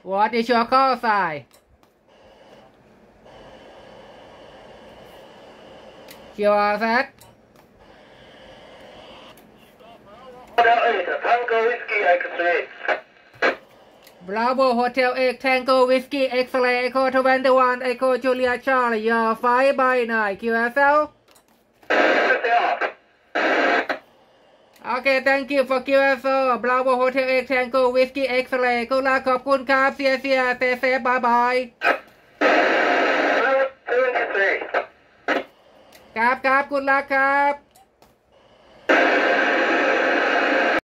What is your call sign? QRZ Hotel 8, Tango Whiskey X-ray. Bravo Hotel 8 Tango Whiskey X-ray Echo 21 Echo Julia Charlie Your 5 by 9 QSL Okay thank you for QSL Bravo Hotel 8 Tango Whiskey X-ray กุลาขอบคุณครับเสียเซฟบายบายครับกุลาครับ